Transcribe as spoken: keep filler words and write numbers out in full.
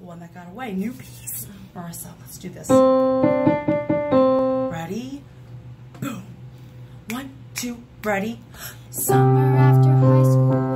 one that got away. New piece. Marisa, let's do this. Ready? Boom. One, two, ready? Summer after high school.